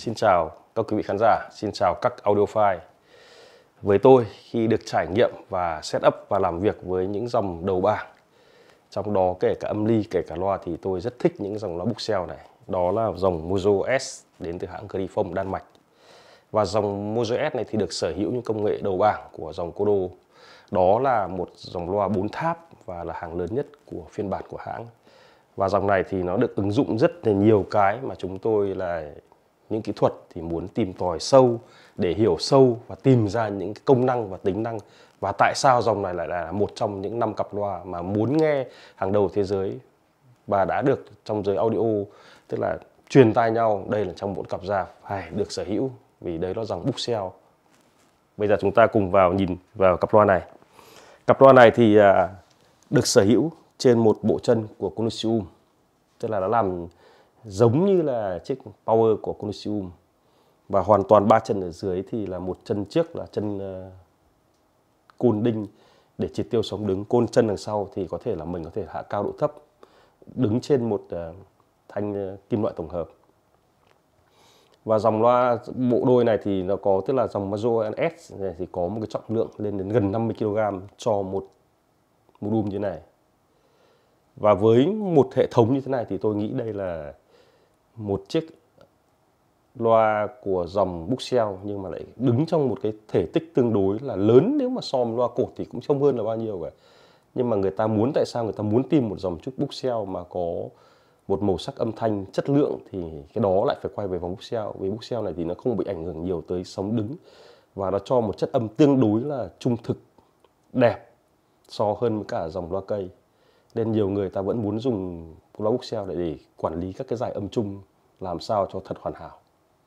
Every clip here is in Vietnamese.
Xin chào các quý vị khán giả, xin chào các audiophile. Với tôi, khi được trải nghiệm và setup và làm việc với những dòng đầu bảng, trong đó kể cả âm ly, kể cả loa, thì tôi rất thích những dòng loa Buchsel này. Đó là dòng Mojo S đến từ hãng Grifone Đan Mạch. Và dòng Mojo S này thì được sở hữu những công nghệ đầu bảng của dòng Kodo. Đó là một dòng loa 4 tháp và là hàng lớn nhất của phiên bản của hãng. Và dòng này thì nó được ứng dụng rất là nhiều cái mà chúng tôi là những kỹ thuật thì muốn tìm tòi sâu để hiểu sâu và tìm ra những cái công năng và tính năng, và tại sao dòng này lại là một trong những 5 cặp loa mà muốn nghe hàng đầu thế giới và đã được trong giới audio, tức là truyền tai nhau đây là trong 4 cặp ra phải được sở hữu, vì đấy là dòng Buchsel. Bây giờ chúng ta cùng vào nhìn vào cặp loa này. Cặp loa này thì được sở hữu trên một bộ chân của Consortium, tức là nó làm giống như là chiếc Power của Consortium, và hoàn toàn 3 chân ở dưới thì là một chân trước là chân côn đinh để triệt tiêu sóng đứng, côn chân đằng sau thì có thể là mình có thể hạ cao độ thấp đứng trên một thanh kim loại tổng hợp. Và dòng loa bộ đôi này thì nó có, tức là dòng Mojo S này thì có một cái trọng lượng lên đến gần 50 kg cho một module như thế này. Và với một hệ thống như thế này thì tôi nghĩ đây là một chiếc loa của dòng Buchsel, nhưng mà lại đứng trong một cái thể tích tương đối là lớn. Nếu mà so với loa cột thì cũng không hơn là bao nhiêu cả. Nhưng mà người ta muốn, tại sao người ta muốn tìm một dòng chút Buchsel mà có một màu sắc âm thanh chất lượng, thì cái đó lại phải quay về vòng Buchsel. Vì Buchsel này thì nó không bị ảnh hưởng nhiều tới sóng đứng, và nó cho một chất âm tương đối là trung thực, đẹp so hơn với cả dòng loa cây. Nên nhiều người ta vẫn muốn dùng loa Buchsel để quản lý các cái dải âm chung làm sao cho thật hoàn hảo.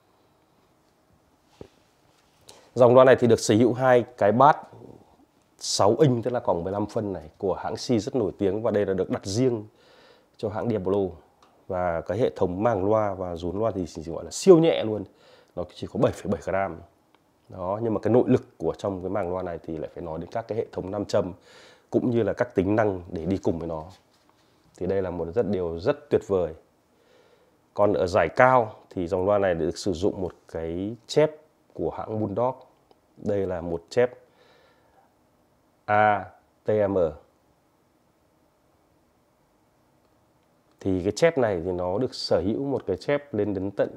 Dòng loa này thì được sở hữu hai cái bass 6 inch, tức là khoảng 15 phân này, của hãng C rất nổi tiếng, và đây là được đặt riêng cho hãng Diablo. Và cái hệ thống màng loa và rốn loa thì chỉ gọi là siêu nhẹ luôn, nó chỉ có 7,7 gram. Đó, nhưng mà cái nội lực của trong cái màng loa này thì lại phải nói đến các cái hệ thống nam châm cũng như là các tính năng để đi cùng với nó. Thì đây là một điều rất tuyệt vời. Còn ở giải cao thì dòng loa này được sử dụng một cái chép của hãng Bulldog. Đây là một chép ATM. Thì cái chép này thì nó được sở hữu một cái chép lên đến tận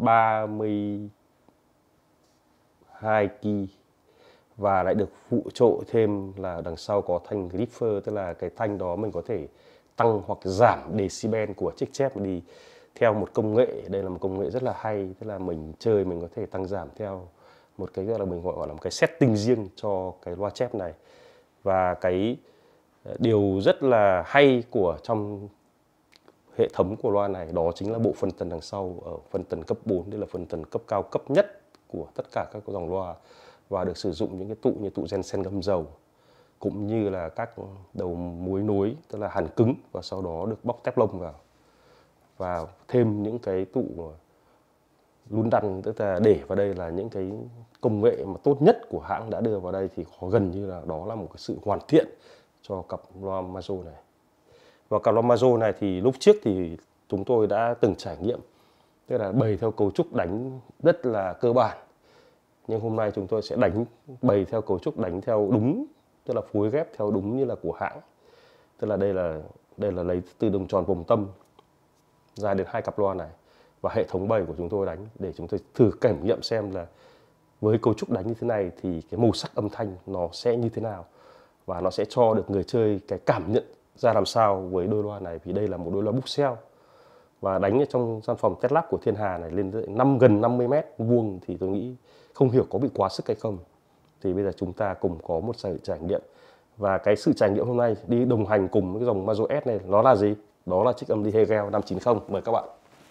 32 key, và lại được phụ trợ thêm là đằng sau có thanh gripper, tức là cái thanh đó mình có thể tăng hoặc giảm decibel của chiếc chép đi theo một công nghệ. Đây là một công nghệ rất là hay, tức là mình chơi mình có thể tăng giảm theo một cái gọi là mình gọi là một cái setting riêng cho cái loa chép này. Và cái điều rất là hay của trong hệ thống của loa này đó chính là bộ phân tần đằng sau, ở phân tần cấp 4. Đây là phân tần cấp cao cấp nhất của tất cả các dòng loa, và được sử dụng những cái tụ như tụ Jensen ngâm dầu, cũng như là các đầu muối nối, tức là hàn cứng, và sau đó được bóc tép lông vào, và thêm những cái tụ lún đăn, tức là để vào đây là những cái công nghệ mà tốt nhất của hãng đã đưa vào đây, thì gần như là đó là một cái sự hoàn thiện cho cặp loa Mojo này. Và cặp loa Mojo này thì lúc trước thì chúng tôi đã từng trải nghiệm, tức là bày theo cấu trúc đánh rất là cơ bản. Nhưng hôm nay chúng tôi sẽ bày theo cấu trúc đánh theo đúng, tức là phối ghép theo đúng như là của hãng. Tức là đây là lấy từ đồng tròn vùng tâm ra đến hai cặp loa này, và hệ thống bày của chúng tôi đánh để chúng tôi thử cảm nghiệm xem là với cấu trúc đánh như thế này thì cái màu sắc âm thanh nó sẽ như thế nào, và nó sẽ cho được người chơi cái cảm nhận ra làm sao với đôi loa này. Vì đây là một đôi loa Buchsel, và đánh ở trong gian phòng test lab của Thiên Hà này lên gần 50 mét vuông thì tôi nghĩ không hiểu có bị quá sức hay không. Thì bây giờ chúng ta cùng có một sự trải nghiệm, và cái sự trải nghiệm hôm nay đi đồng hành cùng với cái dòng Mojo S này nó là gì? Đó là chiếc âm ly Hegel 590. Mời các bạn.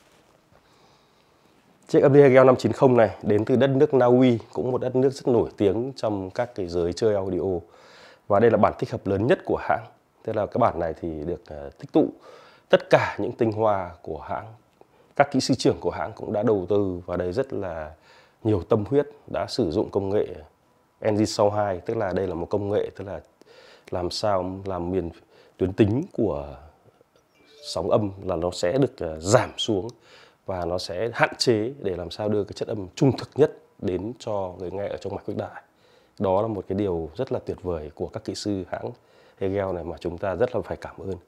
Chiếc âm ly Hegel 590 này đến từ đất nước Na Uy, cũng một đất nước rất nổi tiếng trong các cái giới chơi audio, và đây là bản tích hợp lớn nhất của hãng. Thế là cái bản này thì được tích tụ tất cả những tinh hoa của hãng. Các kỹ sư trưởng của hãng cũng đã đầu tư vào đây rất là nhiều tâm huyết, đã sử dụng công nghệ NG62, tức là đây là một công nghệ tức là làm sao làm tuyến tính của sóng âm là nó sẽ được giảm xuống và nó sẽ hạn chế để làm sao đưa cái chất âm trung thực nhất đến cho người nghe ở trong mạch khuếch đại. Đó là một cái điều rất là tuyệt vời của các kỹ sư hãng Hegel này mà chúng ta rất là phải cảm ơn.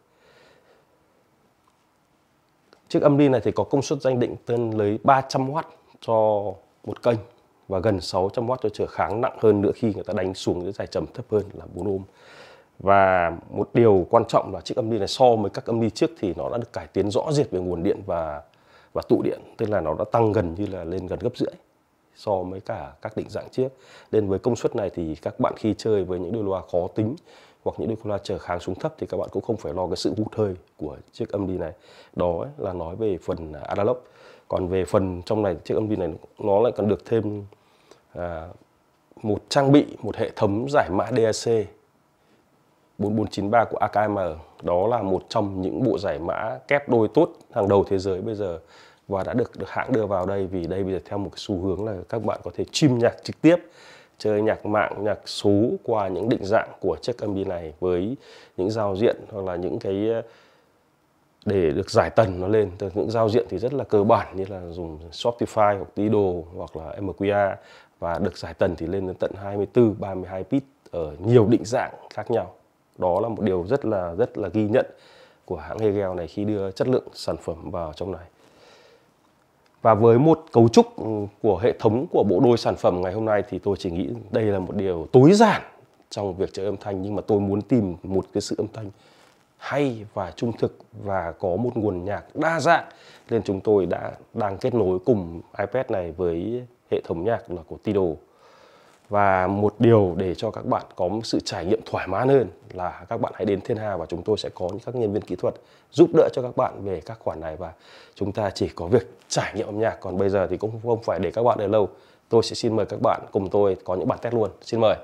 Chiếc âm ly này thì có công suất danh định tên lấy 300W cho một kênh và gần 600W cho trở kháng nặng hơn nữa khi người ta đánh xuống những giải trầm thấp hơn là 4 ohm. Và một điều quan trọng là chiếc âm ly này so với các âm ly trước thì nó đã được cải tiến rõ rệt về nguồn điện và tụ điện, tức là nó đã tăng gần như là lên gần gấp rưỡi so với cả các định dạng trước. Nên với công suất này thì các bạn khi chơi với những đôi loa khó tính hoặc những đôi loa trở kháng xuống thấp thì các bạn cũng không phải lo cái sự hút hơi của chiếc âm ly này. Đó là nói về phần analog. Còn về phần trong này, chiếc âm ly này nó lại còn được thêm một trang bị một hệ thống giải mã DAC 4493 của AKM. Đó là một trong những bộ giải mã kép đôi tốt hàng đầu thế giới bây giờ và đã được hãng đưa vào đây, vì đây bây giờ theo một cái xu hướng là các bạn có thể stream nhạc trực tiếp, chơi nhạc mạng, nhạc số qua những định dạng của chiếc âm ly này với những giao diện hoặc là những cái để được giải tần nó lên. Từ những giao diện thì rất là cơ bản như là dùng Shopify hoặc Tidal hoặc là MQA, và được giải tần thì lên đến tận 24, 32 bit ở nhiều định dạng khác nhau. Đó là một điều rất là ghi nhận của hãng Hegel này khi đưa chất lượng sản phẩm vào trong này. Và với một cấu trúc của hệ thống của bộ đôi sản phẩm ngày hôm nay thì tôi chỉ nghĩ đây là một điều tối giản trong việc chơi âm thanh, nhưng mà tôi muốn tìm một cái sự âm thanh hay và trung thực và có một nguồn nhạc đa dạng, nên chúng tôi đang kết nối cùng iPad này với hệ thống nhạc là của Tidal. Và một điều để cho các bạn có một sự trải nghiệm thoải mái hơn là các bạn hãy đến Thiên Hà và chúng tôi sẽ có những các nhân viên kỹ thuật giúp đỡ cho các bạn về các khoản này, và chúng ta chỉ có việc trải nghiệm âm nhạc. Còn bây giờ thì cũng không phải để các bạn đợi lâu. Tôi sẽ xin mời các bạn cùng tôi có những bản test luôn. Xin mời.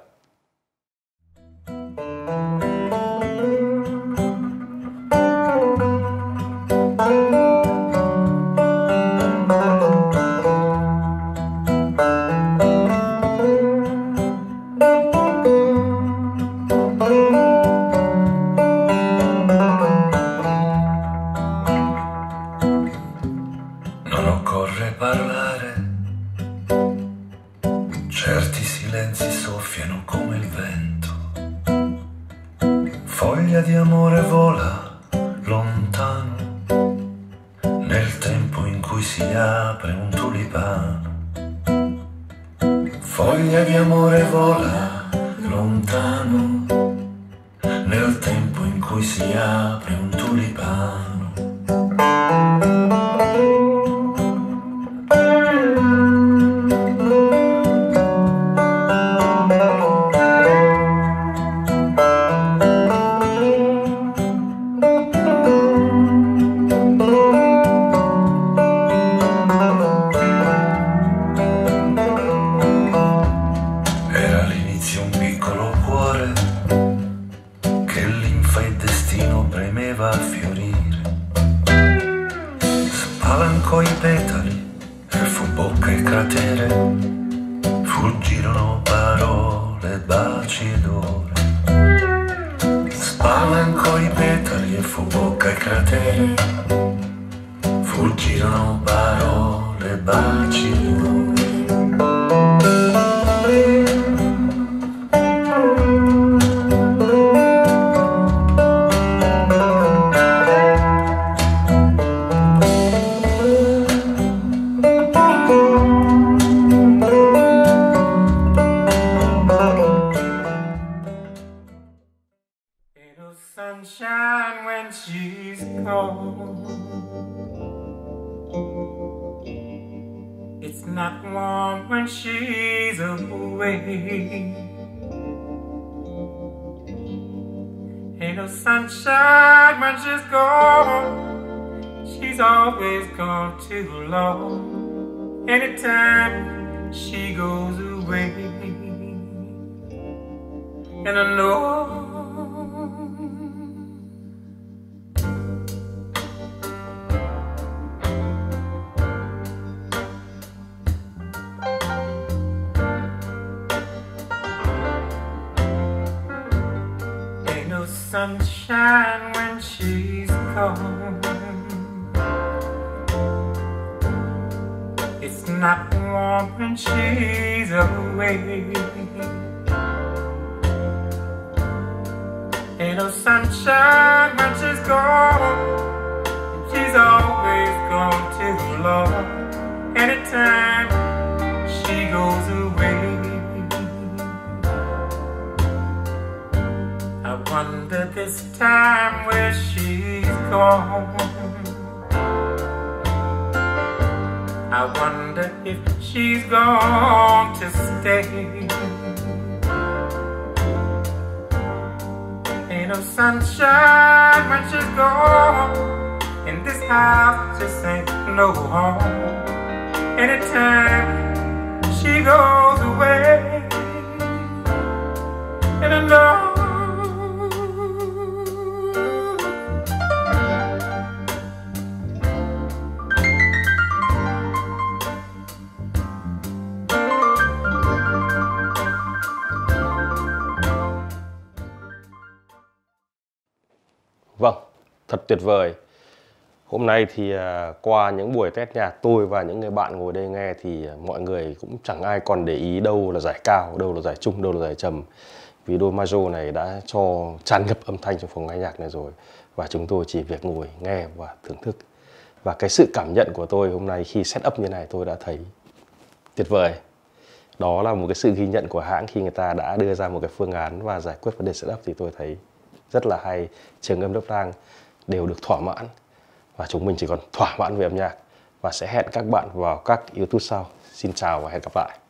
Certi silenzi soffiano come il vento, foglia di amore vola lontano, nel tempo in cui si apre un tulipano. Foglia di amore vola lontano, nel tempo in cui si apre un tulipano. Spalancò i petali e fu bocca il cratere, fuggirono parole, baci ed ore. Spalancò i petali e fu bocca il cratere, fuggirono parole, baci ed ore. Sunshine when she's gone, it's not warm when she's away. Ain't no sunshine when she's gone, she's always gone too long. Anytime she goes away, and I know sunshine when she's gone. not warm when she's away. Ain't no sunshine when she's gone, and she's always gone too long. Anytime she goes away, I wonder this time where she's gone. I wonder if she's gone to stay. Ain't no sunshine when she's gone, and this house just ain't no home. Anytime she goes away, and I know Vâng, thật tuyệt vời. Hôm nay thì qua những buổi test nhạc, tôi và những người bạn ngồi đây nghe thì mọi người cũng chẳng ai còn để ý đâu là giải cao, đâu là giải trung, đâu là giải trầm. Vì đôi Majo này đã cho tràn ngập âm thanh trong phòng nghe nhạc này rồi. Và chúng tôi chỉ việc ngồi nghe và thưởng thức. Và cái sự cảm nhận của tôi hôm nay khi set up như này tôi đã thấy tuyệt vời. Đó là một cái sự ghi nhận của hãng khi người ta đã đưa ra một cái phương án và giải quyết vấn đề setup thì tôi thấy rất là hay. Trường âm, lớp lang đều được thỏa mãn và chúng mình chỉ còn thỏa mãn về âm nhạc. Và sẽ hẹn các bạn vào các YouTube sau. Xin chào và hẹn gặp lại.